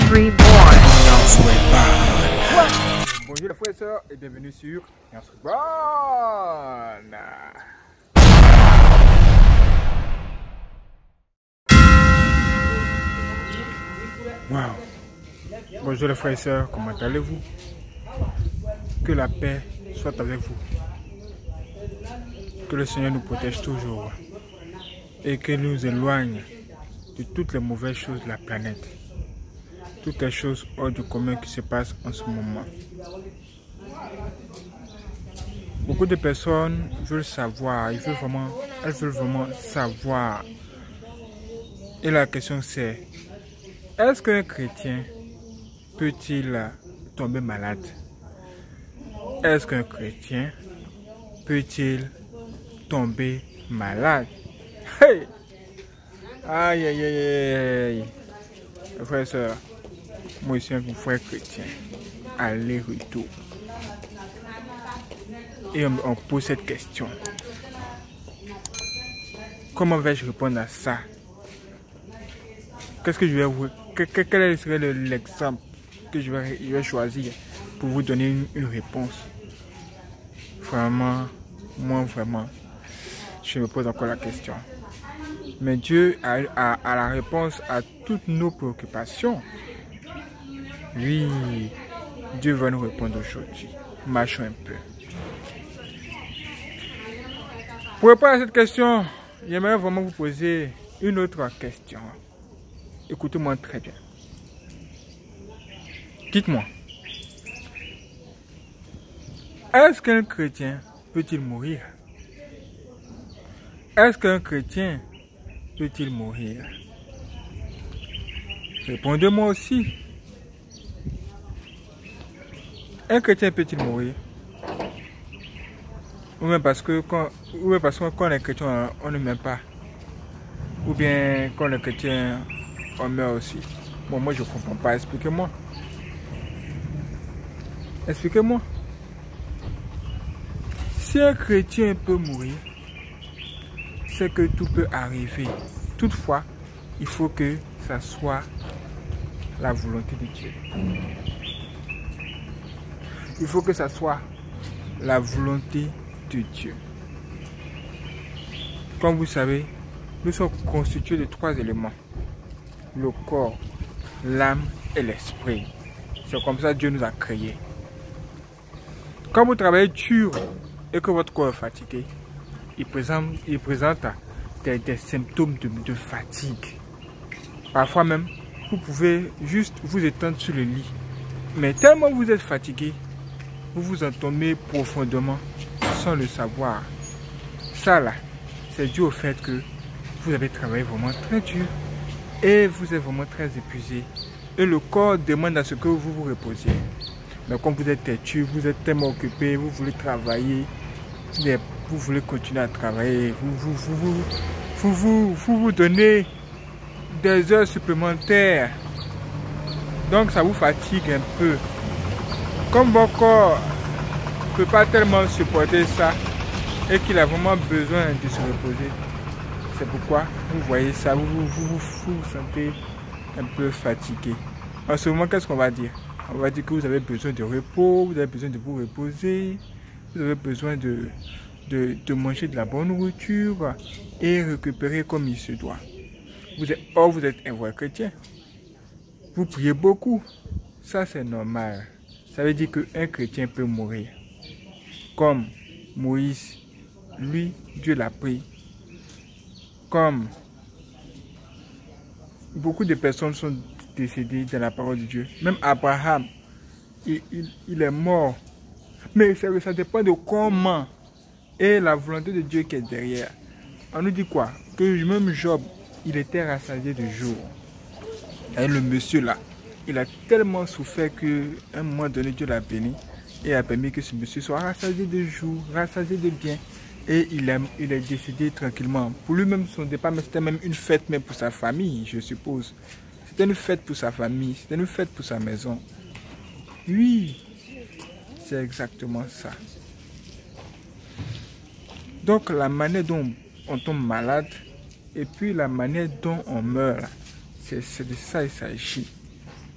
Reborn. Bonjour les frères et sœurs et bienvenue sur Yance Reborn. Wow. Bonjour les frères et sœurs, comment allez-vous? Que la paix soit avec vous. Que le Seigneur nous protège toujours et qu'il nous éloigne de toutes les mauvaises choses de la planète. Toutes les choses hors du commun qui se passent en ce moment. Beaucoup de personnes veulent savoir, elles veulent vraiment savoir. Et la question c'est, est-ce qu'un chrétien peut-il tomber malade? Est-ce qu'un chrétien peut-il tomber malade? Hey! Aïe aïe aïe aïe! Frères et sœurs, moi je suis un frère chrétien. Aller-retour. Et on pose cette question. Comment vais-je répondre à ça? Qu'est-ce que je vais vous... Quel serait l'exemple que je vais choisir pour vous donner une réponse? Vraiment, moi vraiment, je me pose encore la question. Mais Dieu a la réponse à toutes nos préoccupations. Oui, Dieu va nous répondre aujourd'hui. Marchons un peu. Pour répondre à cette question, j'aimerais vraiment vous poser une autre question. Écoutez-moi très bien. Dites-moi, est-ce qu'un chrétien peut-il mourir? Est-ce qu'un chrétien peut-il mourir? Répondez-moi aussi. Un chrétien peut-il mourir? Ou bien parce que quand on est chrétien, on ne meurt pas. Ou bien quand on est chrétien, on meurt aussi. Bon, moi je ne comprends pas. Expliquez-moi. Expliquez-moi. Si un chrétien peut mourir, c'est que tout peut arriver. Toutefois, il faut que ça soit la volonté de Dieu. Il faut que ça soit la volonté de Dieu. Comme vous savez, nous sommes constitués de 3 éléments. Le corps, l'âme et l'esprit. C'est comme ça que Dieu nous a créés. Quand vous travaillez dur et que votre corps est fatigué, il présente des symptômes de fatigue. Parfois même, vous pouvez juste vous étendre sur le lit. Mais tellement vous êtes fatigué, vous vous endormez profondément sans le savoir. Ça là, c'est dû au fait que vous avez travaillé vraiment très dur et vous êtes vraiment très épuisé. Et le corps demande à ce que vous vous reposiez. Mais comme vous êtes têtu, vous êtes tellement occupé, vous voulez travailler, vous voulez continuer à travailler, vous donnez des heures supplémentaires. Donc ça vous fatigue un peu. Comme votre corps ne peut pas tellement supporter ça et qu'il a vraiment besoin de se reposer, c'est pourquoi vous voyez ça, vous vous sentez un peu fatigué. En ce moment, qu'est-ce qu'on va dire? On va dire que vous avez besoin de repos, vous avez besoin de vous reposer, vous avez besoin de manger de la bonne nourriture et récupérer comme il se doit. Vous êtes un vrai chrétien. Vous priez beaucoup. Ça, c'est normal. Ça veut dire qu'un chrétien peut mourir. Comme Moïse, lui, Dieu l'a pris. Comme beaucoup de personnes sont décédées dans la parole de Dieu. Même Abraham, il est mort. Mais ça dépend de comment et la volonté de Dieu qui est derrière. On nous dit quoi? Que même Job, il était rassasié de jour. Et le monsieur là, il a tellement souffert qu'à un moment donné, Dieu l'a béni et a permis que ce monsieur soit rassasié de jour, rassasié de bien. Et il est décédé tranquillement. Pour lui-même, son départ, mais c'était même une fête même pour sa famille, je suppose. C'était une fête pour sa famille, c'était une fête pour sa maison. Oui, c'est exactement ça. Donc la manière dont on tombe malade et puis la manière dont on meurt, c'est de ça il s'agit.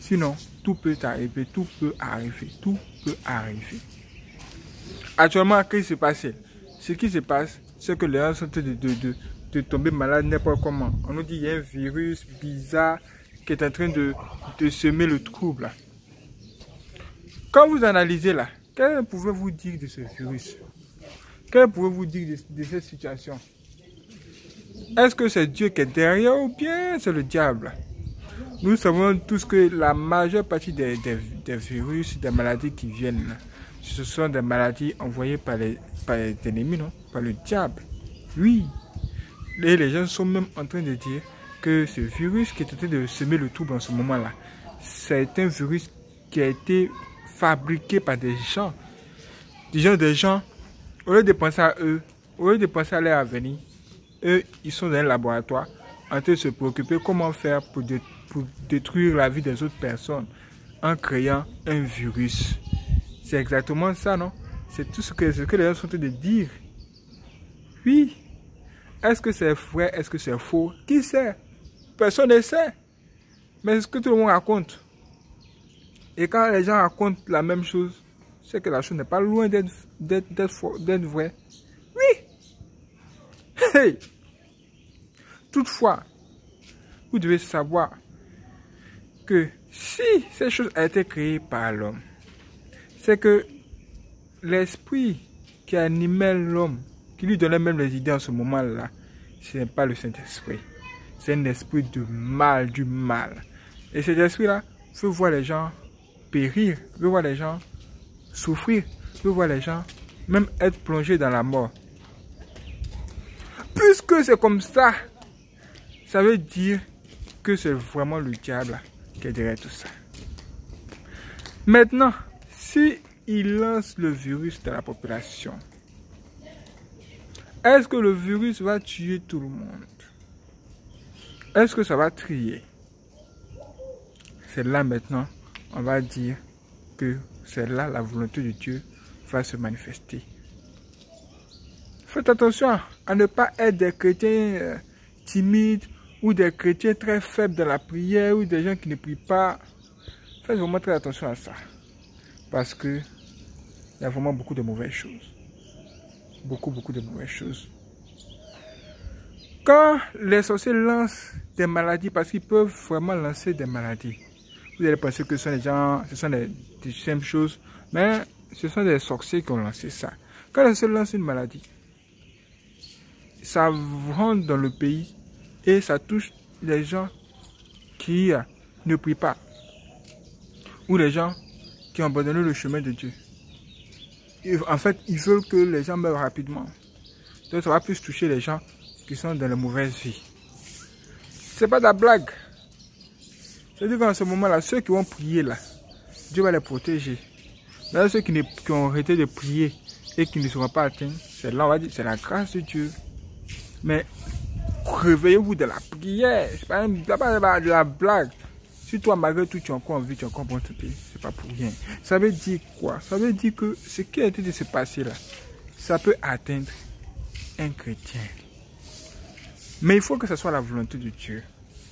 Sinon, tout peut arriver, tout peut arriver, tout peut arriver. Actuellement, qu'est-ce qui se passe? Ce qui se passe, c'est que les gens sont en train de tomber malades n'importe comment. On nous dit qu'il y a un virus bizarre qui est en train de semer le trouble. Quand vous analysez là, que pouvez-vous dire de ce virus? Que pouvez-vous dire de cette situation? Est-ce que c'est Dieu qui est derrière ou bien c'est le diable? Nous savons tous que la majeure partie des virus, des maladies qui viennent, ce sont des maladies envoyées par les ennemis, non? Par le diable. Oui. Et les gens sont même en train de dire que ce virus qui est en train de semer le trouble en ce moment-là, c'est un virus qui a été fabriqué par des gens. Des gens, au lieu de penser à eux, au lieu de penser à leur avenir, eux, ils sont dans un laboratoire en train de se préoccuper comment faire pour détruire la vie des autres personnes en créant un virus. C'est exactement ça, non? C'est tout ce que les gens sont en train de dire. Oui. Est-ce que c'est vrai? Est-ce que c'est faux? Qui sait? Personne ne sait. Mais c'est ce que tout le monde raconte. Et quand les gens racontent la même chose, c'est que la chose n'est pas loin d'être vraie. Oui. Hey. Toutefois, vous devez savoir que si cette chose a été créée par l'homme, c'est que l'esprit qui animait l'homme, qui lui donnait même les idées en ce moment-là, ce n'est pas le Saint-Esprit. C'est un esprit de mal, du mal. Et cet esprit-là veut voir les gens périr, veut voir les gens souffrir, veut voir les gens même être plongés dans la mort. Puisque c'est comme ça, ça veut dire que c'est vraiment le diable qui est derrière tout ça. Maintenant, si il lance le virus dans la population, est-ce que le virus va tuer tout le monde? Est-ce que ça va trier? C'est là maintenant, on va dire que c'est là la volonté de Dieu va se manifester. Faites attention à ne pas être des chrétiens timides ou des chrétiens très faibles dans la prière ou des gens qui ne prient pas. Faites vraiment très attention à ça. Parce que il y a vraiment beaucoup de mauvaises choses. Beaucoup de mauvaises choses. Quand les sorciers lancent des maladies, parce qu'ils peuvent vraiment lancer des maladies, vous allez penser que ce sont des gens, ce sont des simples choses, mais ce sont des sorciers qui ont lancé ça. Quand les sorciers lancent une maladie, ça rentre dans le pays et ça touche les gens qui ne prient pas ou les gens qui ont abandonné le chemin de Dieu. En fait, ils veulent que les gens meurent rapidement. Donc ça va plus toucher les gens qui sont dans la mauvaise vie. C'est pas de la blague. C'est-à-dire qu'en ce moment-là, ceux qui vont prier là, Dieu va les protéger. Mais ceux qui ont arrêté de prier et qui ne seront pas atteints, c'est là on va dire c'est la grâce de Dieu. Mais réveillez-vous de la prière. C'est pas de la blague. Si toi, malgré tout, tu as encore envie, tu as encore bon te payer, c'est pas pour rien. Ça veut dire quoi? Ça veut dire que ce qui a été de se passer là, ça peut atteindre un chrétien. Mais il faut que ce soit la volonté de Dieu.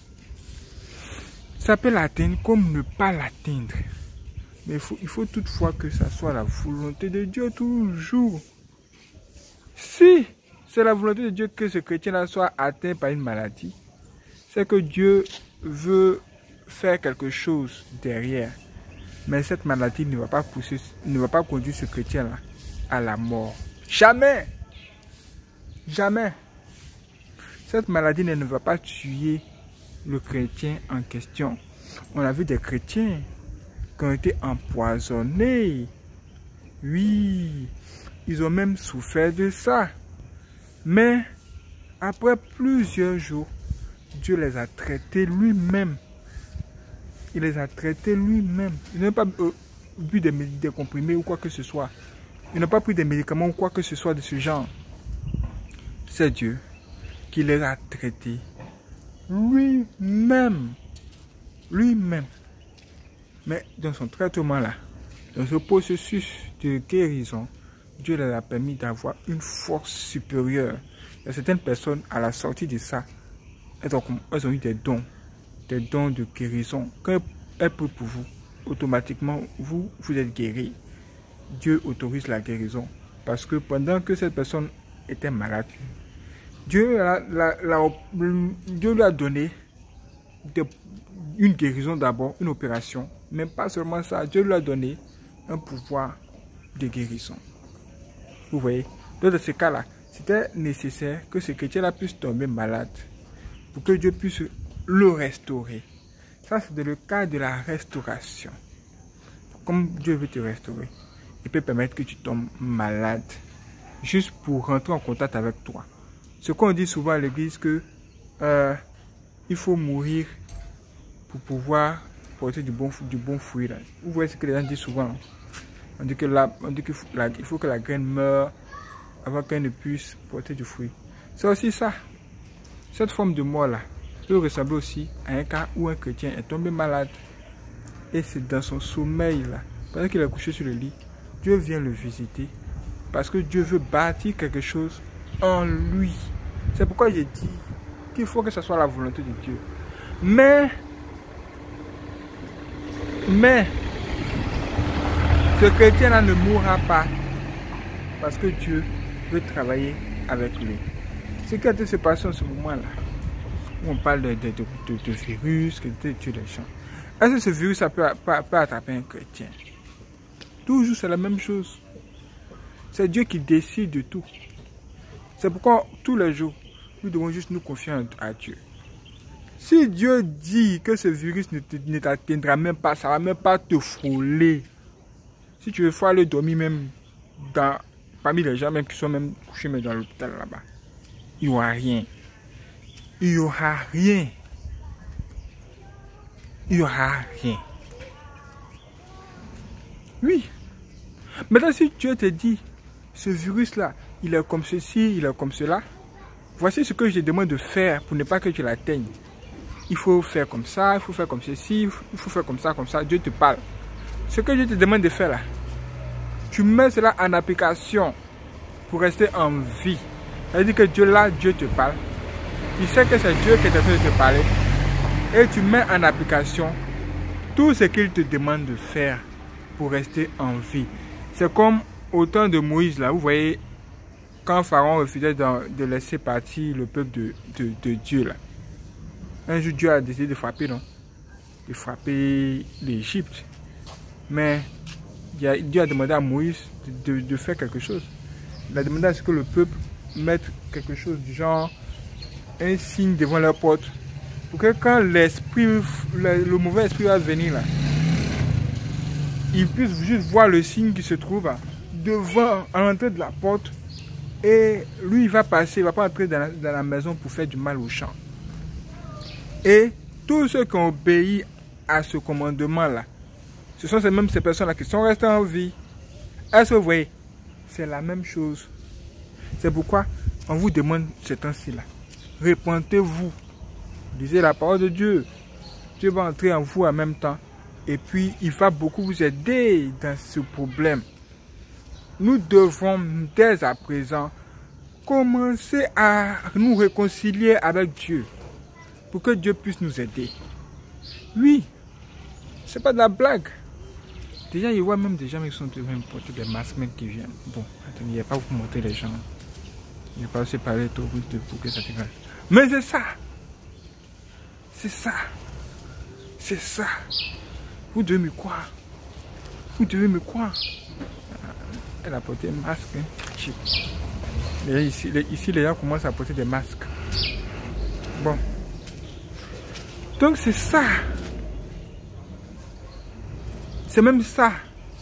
Ça peut l'atteindre comme ne pas l'atteindre. Mais il faut toutefois que ça soit la volonté de Dieu toujours. Si c'est la volonté de Dieu que ce chrétien-là soit atteint par une maladie, c'est que Dieu veut faire quelque chose derrière. Mais cette maladie ne va pas pousser, ne va pas conduire ce chrétien-là à la mort. Jamais! Jamais! Cette maladie ne va pas tuer le chrétien en question. On a vu des chrétiens qui ont été empoisonnés. Oui, ils ont même souffert de ça. Mais après plusieurs jours, Dieu les a traités lui-même. Il les a traités lui-même. Ils n'ont pas bu des comprimés ou quoi que ce soit. Ils n'ont pas pris des médicaments ou quoi que ce soit de ce genre. C'est Dieu qui les a traités lui-même. Lui-même. Mais dans son traitement-là, dans ce processus de guérison, Dieu leur a permis d'avoir une force supérieure. Il y a certaines personnes, à la sortie de ça, elles ont eu des dons de guérison. Quand est pris pour vous, automatiquement, vous êtes guéri. Dieu autorise la guérison. Parce que pendant que cette personne était malade, Dieu lui a donné une guérison d'abord, une opération. Mais pas seulement ça, Dieu lui a donné un pouvoir de guérison. Vous voyez? Donc dans ce cas-là, c'était nécessaire que ce chrétien-là puisse tomber malade pour que Dieu puisse le restaurer. Ça, c'est le cas de la restauration. Comme Dieu veut te restaurer, il peut permettre que tu tombes malade juste pour rentrer en contact avec toi. Ce qu'on dit souvent à l'église, que il faut mourir pour pouvoir porter du bon fruit. Là. Vous voyez ce que les gens disent souvent. On dit qu'il faut que la graine meure avant qu'elle ne puisse porter du fruit. C'est aussi ça. Cette forme de mort-là peut ressembler aussi à un cas où un chrétien est tombé malade. Et c'est dans son sommeil, là, pendant qu'il est couché sur le lit, Dieu vient le visiter. Parce que Dieu veut bâtir quelque chose en lui. C'est pourquoi j'ai dit qu'il faut que ce soit la volonté de Dieu. Mais ce chrétien-là ne mourra pas parce que Dieu veut travailler avec lui. Ce qui a été se passer en ce moment-là, où on parle de virus, qui tue les gens. Est-ce que ce virus ça peut attraper un chrétien? Toujours, c'est la même chose. C'est Dieu qui décide de tout. C'est pourquoi tous les jours, nous devons juste nous confier à Dieu. Si Dieu dit que ce virus ne t'atteindra même pas, ça ne va même pas te frôler. Si tu veux, il faut aller dormir même parmi les gens même qui sont même couchés même dans l'hôpital là-bas. Il n'y aura rien. Il n'y aura rien. Il n'y aura rien. Oui. Maintenant, si Dieu te dit, ce virus-là, il est comme ceci, il est comme cela, voici ce que je te demande de faire pour ne pas que tu l'atteignes. Il faut faire comme ça, il faut faire comme ceci, il faut faire comme ça, Dieu te parle. Ce que je te demande de faire là, tu mets cela en application pour rester en vie. C'est-à-dire que Dieu te parle. Tu sais que c'est Dieu qui est en train de te parler. Et tu mets en application tout ce qu'il te demande de faire pour rester en vie. C'est comme au temps de Moïse là, vous voyez, quand Pharaon refusait de laisser partir le peuple de Dieu là. Un jour, Dieu a décidé de frapper, non? De frapper l'Égypte. Mais Dieu a demandé à Moïse de faire quelque chose. Il a demandé à ce que le peuple mette quelque chose du genre, un signe devant leur porte. Pour que quand le mauvais esprit va venir là, il puisse juste voir le signe qui se trouve devant, à l'entrée de la porte. Et lui, il va passer, il ne va pas entrer dans la maison pour faire du mal aux champs. Et tous ceux qui ont obéi à ce commandement-là, ce sont ces personnes-là qui sont restées en vie. Est-ce que vous voyez? C'est la même chose. C'est pourquoi on vous demande ce temps-ci là. Répentez-vous. Lisez la parole de Dieu. Dieu va entrer en vous en même temps. Et puis, il va beaucoup vous aider dans ce problème. Nous devons, dès à présent, commencer à nous réconcilier avec Dieu. Pour que Dieu puisse nous aider. Oui, c'est pas de la blague. Déjà, il voit même des gens qui sont même portés des masques même qui viennent. Bon, attendez, il n'y a pas vous montrer les gens. Je ne vais pas aussi parler trop vite pour que ça te grave. Mais c'est ça. C'est ça. C'est ça. Vous devez me croire. Vous devez me croire. Elle a porté un masque. Hein. Et ici, les gens commencent à porter des masques. Bon. Donc c'est ça. C'est même ça.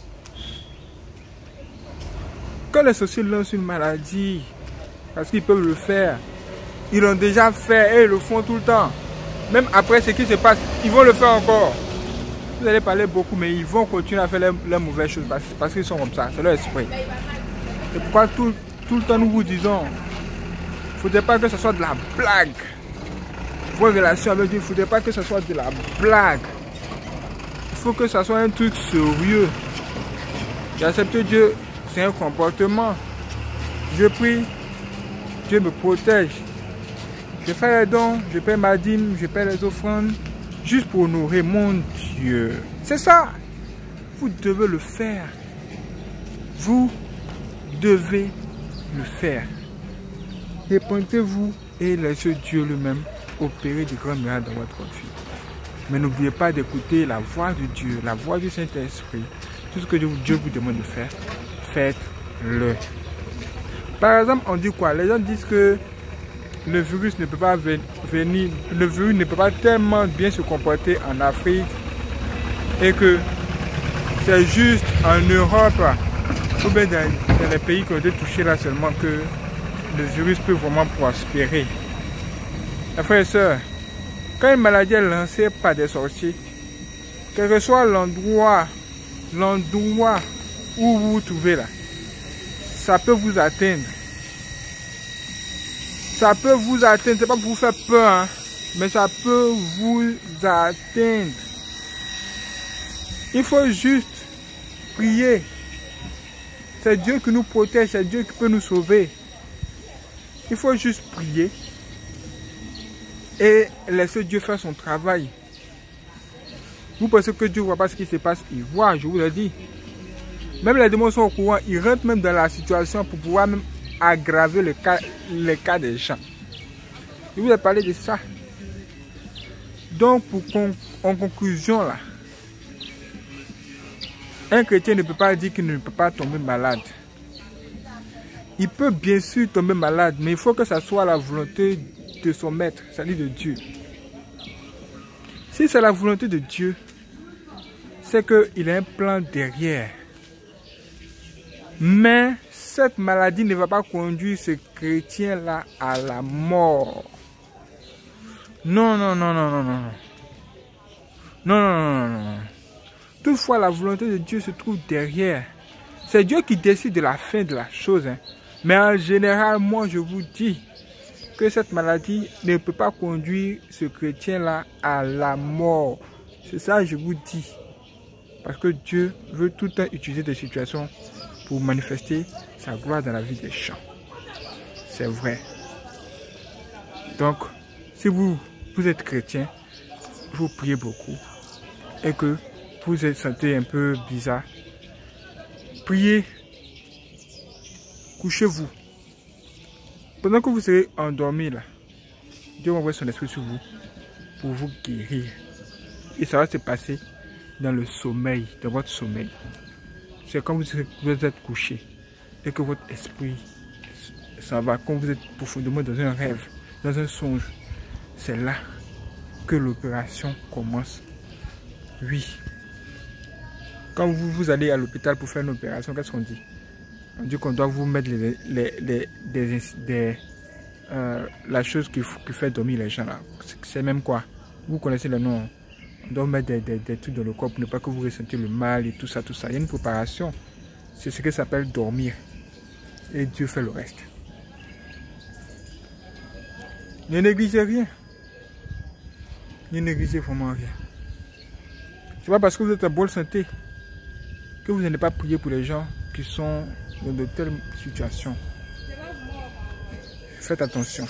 Quand les sorciers lancent une maladie, parce qu'ils peuvent le faire, ils l'ont déjà fait et ils le font tout le temps. Même après ce qui se passe, ils vont le faire encore. Vous allez parler beaucoup, mais ils vont continuer à faire les mauvaises choses parce qu'ils sont comme ça. C'est leur esprit. C'est pourquoi tout le temps nous vous disons, il ne faudrait pas que ce soit de la blague. Vos relations avec Dieu, il ne faudrait pas que ce soit de la blague. Il faut que ce soit un truc sérieux. J'accepte Dieu, c'est un comportement. Je prie, Dieu me protège. Je fais les dons, je paie ma dîme, je paie les offrandes. juste pour honorer mon Dieu. C'est ça. Vous devez le faire. Vous devez le faire. Répentez-vous et laissez Dieu lui-même opérer de grands miracles dans votre vie. Mais n'oubliez pas d'écouter la voix de Dieu, la voix du Saint-Esprit. Tout ce que Dieu vous demande de faire, faites-le. Par exemple, on dit quoi? Les gens disent que le virus ne peut pas venir, le virus ne peut pas tellement bien se comporter en Afrique et que c'est juste en Europe ou bien dans les pays qui ont été touchés là seulement que le virus peut vraiment prospérer. Mes frères et sœurs, quand une maladie est lancée par des sorciers, quel que soit l'endroit où vous vous trouvez là, ça peut vous atteindre. Ça peut vous atteindre, c'est pas pour vous faire peur, hein, mais ça peut vous atteindre. Il faut juste prier. C'est Dieu qui nous protège, c'est Dieu qui peut nous sauver. Il faut juste prier et laisser Dieu faire son travail. Vous pensez que Dieu ne voit pas ce qui se passe? Il voit, je vous l'ai dit. Même les démons sont au courant, ils rentrent même dans la situation pour pouvoir même aggraver les cas des gens. Je vous ai parlé de ça. Donc, en conclusion, là, un chrétien ne peut pas dire qu'il ne peut pas tomber malade. Il peut bien sûr tomber malade, mais il faut que ça soit la volonté de son maître, c'est-à-dire de Dieu. Si c'est la volonté de Dieu, c'est qu'il a un plan derrière. Mais cette maladie ne va pas conduire ce chrétien-là à la mort. Non, non, non, non, non, non. Non, non, non, non, non. Toutefois, la volonté de Dieu se trouve derrière. C'est Dieu qui décide de la fin de la chose. Hein. Mais en général, moi, je vous dis que cette maladie ne peut pas conduire ce chrétien-là à la mort. C'est ça, je vous dis. Parce que Dieu veut tout le temps utiliser des situations pour manifester sa gloire dans la vie des gens. C'est vrai. Donc, si vous êtes chrétien, vous priez beaucoup et que vous vous sentez un peu bizarre, priez, couchez-vous. Pendant que vous serez endormi là, Dieu va envoyer son esprit sur vous pour vous guérir. Et ça va se passer dans le sommeil, dans votre sommeil. C'est quand vous êtes couché et que votre esprit s'en va, quand vous êtes profondément dans un rêve, dans un songe. C'est là que l'opération commence. Oui. Quand vous allez à l'hôpital pour faire une opération, qu'est-ce qu'on dit? On dit qu'on doit vous mettre la chose qui fait dormir les gens là. C'est même quoi? Vous connaissez le nom. On doit mettre des trucs dans le corps pour ne pas que vous ressentiez le mal et tout ça, tout ça. Il y a une préparation. C'est ce que ça s'appelle dormir. Et Dieu fait le reste. Ne négligez rien. Ne négligez vraiment rien. C'est pas parce que vous êtes en bonne santé que vous n'allez pas prier pour les gens qui sont dans de telles situations. Faites attention.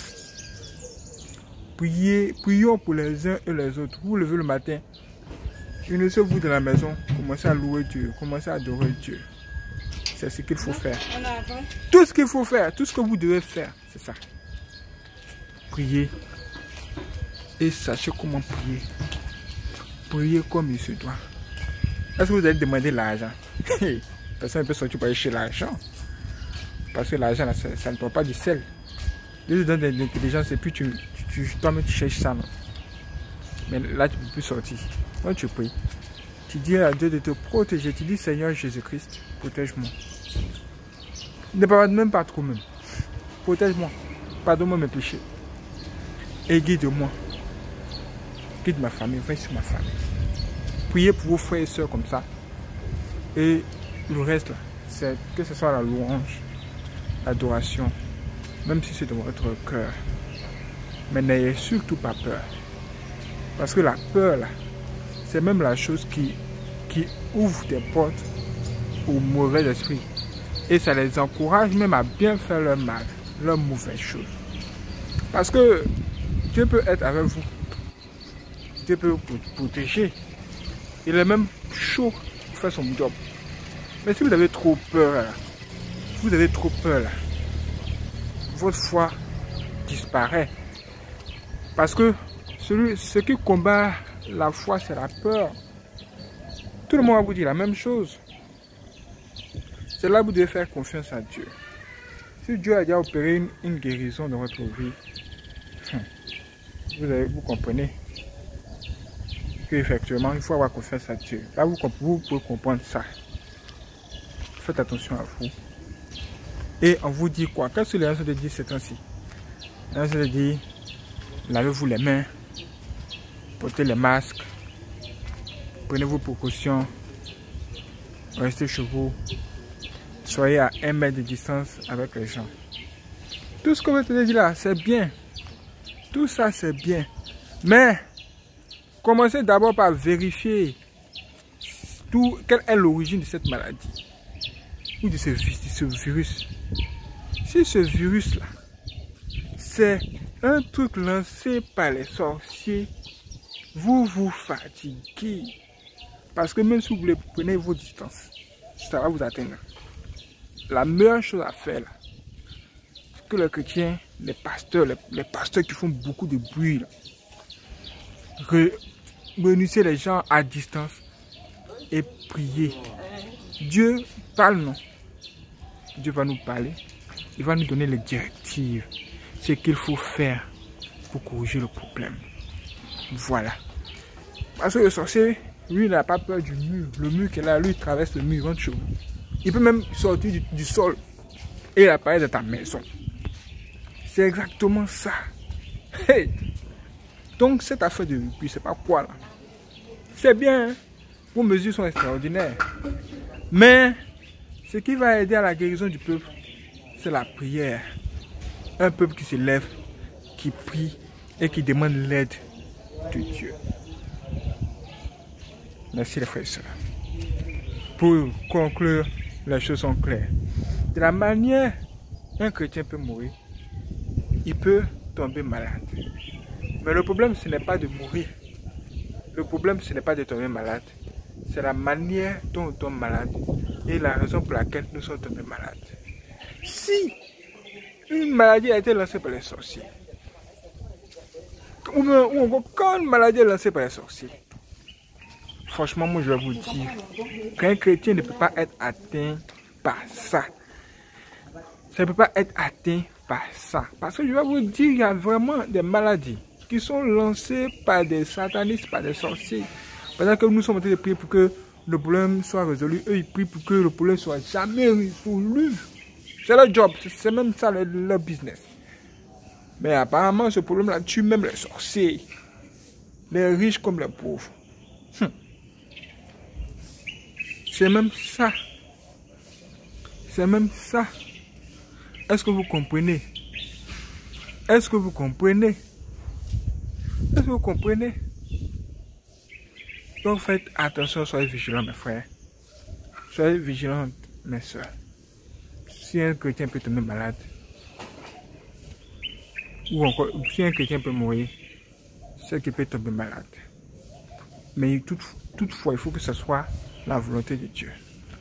Prions pour les uns et les autres. Vous levez le matin, unissez-vous dans la maison, commencez à louer Dieu, commencez à adorer Dieu. C'est ce qu'il faut faire. Tout ce qu'il faut faire, tout ce que vous devez faire, c'est ça. Priez et sachez comment prier. Priez comme il se doit. Est-ce que vous allez demander l'argent? Personne ne peut sortir pour aller chercher l'argent. Parce que l'argent, ça ne prend pas du sel. Dieu te donne de l'intelligence et puis toi-même tu cherches ça. Non? Mais là, tu ne peux plus sortir. Quand tu pries, tu dis à Dieu de te protéger. Tu dis, Seigneur Jésus-Christ, protège-moi. Ne parle même pas trop même. Protège-moi. Pardonne-moi mes péchés. Et guide-moi. Guide ma famille. Veille sur ma famille. Priez pour vos frères et sœurs comme ça. Et le reste, c'est que ce soit la louange, l'adoration, même si c'est dans votre cœur. Mais n'ayez surtout pas peur. Parce que la peur, là, c'est même la chose qui ouvre des portes aux mauvais esprits. Et ça les encourage même à bien faire leur mal, leur mauvaise chose. Parce que Dieu peut être avec vous. Dieu peut vous protéger. Il est même chaud pour faire son job. Mais si vous avez trop peur, là, votre foi disparaît. Parce que ce qui combat la foi, c'est la peur. Tout le monde va vous dire la même chose. C'est là que vous devez faire confiance à Dieu. Si Dieu a déjà opéré une guérison dans votre vie, vous comprenez qu'effectivement, il faut avoir confiance à Dieu. Là, vous pouvez comprendre ça. Faites attention à vous. Et on vous dit quoi? Qu'est-ce que les gens te disent ces temps-ci? Les gens te disent, lavez-vous les mains, portez les masques, prenez vos précautions, restez chez vous, soyez à 1 mètre de distance avec les gens. Tout ce que je te dis là, c'est bien. Tout ça, c'est bien. Mais, commencez d'abord par vérifier quelle est l'origine de cette maladie ou de ce virus. Si ce virus-là, c'est un truc lancé par les sorciers, vous vous fatiguez. Parce que même si vous prenez vos distances, ça va vous atteindre. La meilleure chose à faire, là, que les chrétiens, les pasteurs qui font beaucoup de bruit, réunissez les gens à distance et priez. Dieu parle, non? Dieu va nous parler. Il va nous donner les directives. Ce qu'il faut faire pour corriger le problème. Voilà. Parce que le sorcier, lui, il n'a pas peur du mur. Le mur qui est là, lui, il traverse le mur, il rentre chez vous. Il peut même sortir du sol et il apparaît dans ta maison. C'est exactement ça. Hey. Donc, cette affaire de rugby, c'est pas quoi là. C'est bien, hein? Vos mesures sont extraordinaires. Mais, ce qui va aider à la guérison du peuple, c'est la prière. Un peuple qui se lève, qui prie et qui demande l'aide de Dieu. Merci les frères et sœurs. Pour conclure, les choses sont claires. De la manière un chrétien peut mourir, il peut tomber malade. Mais le problème, ce n'est pas de mourir. Le problème, ce n'est pas de tomber malade. C'est la manière dont on tombe malade et la raison pour laquelle nous sommes tombés malades. Si une maladie a été lancée par les sorciers, ou encore quand une maladie est lancée par les sorciers, franchement, moi je vais vous dire qu'un chrétien ne peut pas être atteint par ça. Ça ne peut pas être atteint par ça. Parce que je vais vous dire, il y a vraiment des maladies qui sont lancées par des satanistes, par des sorciers. Pendant que nous sommes en train de prier pour que le problème soit résolu, eux ils prient pour que le problème soit jamais résolu. C'est leur job, c'est même ça leur business. Mais apparemment ce problème-là tue même les sorciers, les riches comme les pauvres. C'est même ça. C'est même ça. Est-ce que vous comprenez? Est-ce que vous comprenez? Est-ce que vous comprenez? Donc faites attention, soyez vigilants mes frères. Soyez vigilants mes soeurs. Si un chrétien peut tomber malade, ou encore si un chrétien peut mourir, c'est qu'il peut tomber malade. Mais toutefois, il faut que ce soit la volonté de Dieu.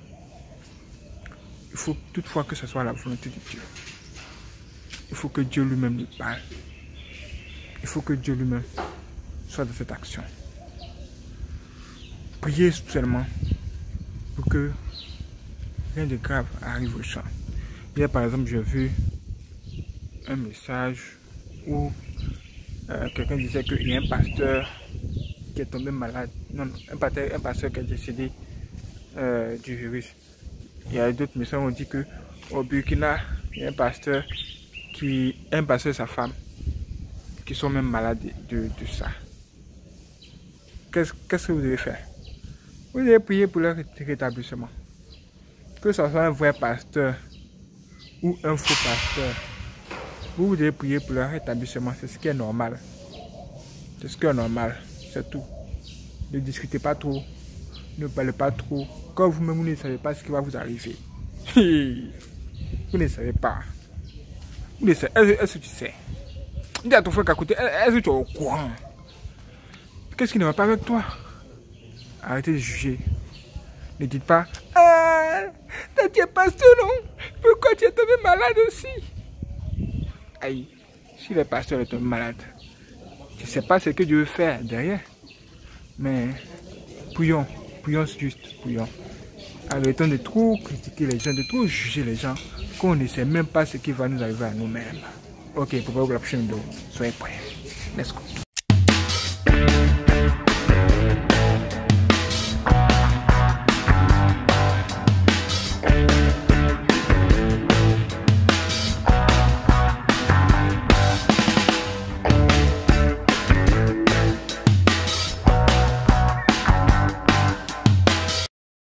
Il faut toutefois que ce soit la volonté de Dieu. Il faut que Dieu lui-même lui parle. Il faut que Dieu lui-même soit dans cette action. Priez seulement pour que rien de grave arrive au champ. Hier, par exemple, j'ai vu un message où quelqu'un disait qu'il y a un pasteur qui est tombé malade. Non, un pasteur qui est décédé du virus. Il y a d'autres messages où on dit qu'au Burkina, il y a un pasteur et sa femme qui sont même malades de ça. Qu'est-ce que vous devez faire? Vous devez prier pour leur rétablissement. Que ce soit un vrai pasteur ou un faux pasteur, vous devez prier pour leur rétablissement. C'est ce qui est normal. C'est ce qui est normal. C'est tout. Ne discutez pas trop. Ne parlez pas trop. Quand vous-même vous ne savez pas ce qui va vous arriver. Vous ne savez pas. Vous ne savez. Est-ce que tu sais? Dis à ton frère qu'à côté, est-ce que tu es au courant? Qu'est-ce qui ne va pas avec toi? Arrêtez de juger. Ne dites pas, ah, tu es pasteur, non? Pourquoi tu es tombé malade aussi? Aïe, si le pasteur est tombé malade, tu ne sais pas ce que Dieu veut faire derrière. Mais prions, prions juste, prions. Arrêtons de trop critiquer les gens, de trop juger les gens, qu'on ne sait même pas ce qui va nous arriver à nous-mêmes. Ok, pour la prochaine vidéo, soyez prêts. Let's go.